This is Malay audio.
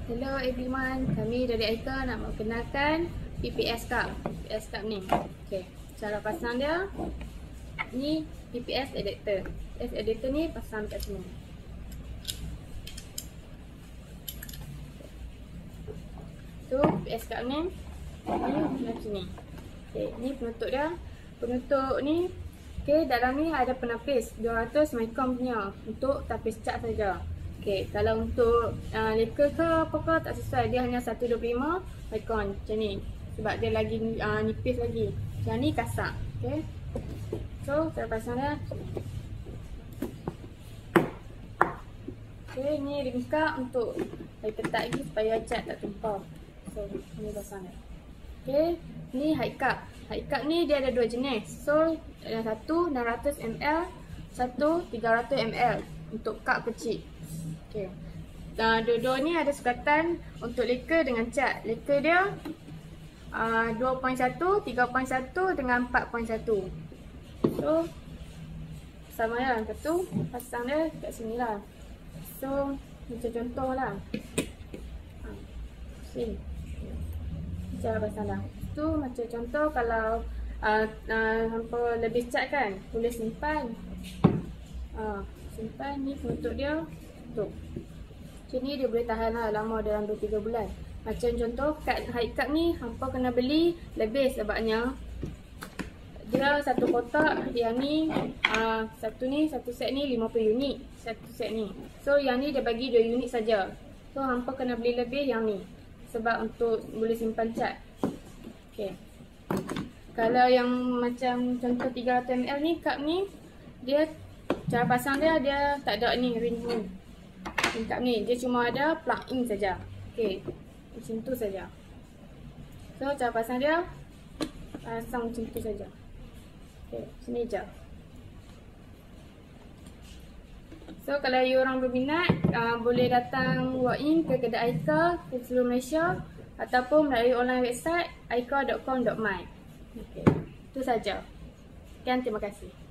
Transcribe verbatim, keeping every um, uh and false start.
Hello everyone, kami dari Aika nak memperkenalkan P P S Cup. P P S Cup ni. Okey, cara pasang dia ni P P S adapter. P P S adapter ni pasang kat sini. Tu P P S Cup ni ni macam ni. Okey, ni penutup dia. Penutup ni okey, dalam ni ada penapis dua ratus micron punya untuk tapis cat saja. Okey, kalau untuk uh, leka ke apa ke tak sesuai, dia hanya seratus dua puluh lima micron macam ni. Sebab dia lagi uh, nipis lagi. Yang ni kasar. Okey. So, cara pasang dia. Okey, ni ringkap untuk bagi ketat lagi supaya cat tak tumpah. So, ni pasang dia. Okey, ni high cup. High cup ni dia ada dua jenis. So, yang satu enam ratus mililiter, satu tiga ratus mililiter untuk cup kecil. Okey. Uh, dua-dua ni ada sukatan untuk leka dengan cat. Leka dia uh, dua perpuluhan satu, tiga perpuluhan satu dengan empat perpuluhan satu. So, sama lah. Lepas tu, pasang dia kat sini lah. So, macam contoh lah. Ha. Sini. Cara pasang dah. Tu macam contoh kalau uh, uh, hampa lebih cat kan, boleh simpan. Uh, simpan ni penutup dia. Tu. Macam ni dia boleh tahan lah lama dalam dua tiga bulan. Macam contoh kad high cup ni hampa kena beli lebih sebabnya dia satu kotak, yang ni uh, satu ni satu set ni lima puluh unit satu set ni. So yang ni dia bagi dua unit saja. So hampa kena beli lebih yang ni sebab untuk boleh simpan cat. Okey. Kalau yang macam contoh tiga ratus mililiter ni, cup ni dia cara pasang dia dia tak ada ni ring ni. Tingkap ni dia cuma ada plug in saja. Okey. Macam tu saja. So cara pasang dia pasang macam tu saja. Okey, sini je. So kalau you orang berminat, uh, boleh datang walk in ke kedai Aika di seluruh Malaysia ataupun melalui online website aika dot com dot my. Okey. Itu saja. Sekian, terima kasih.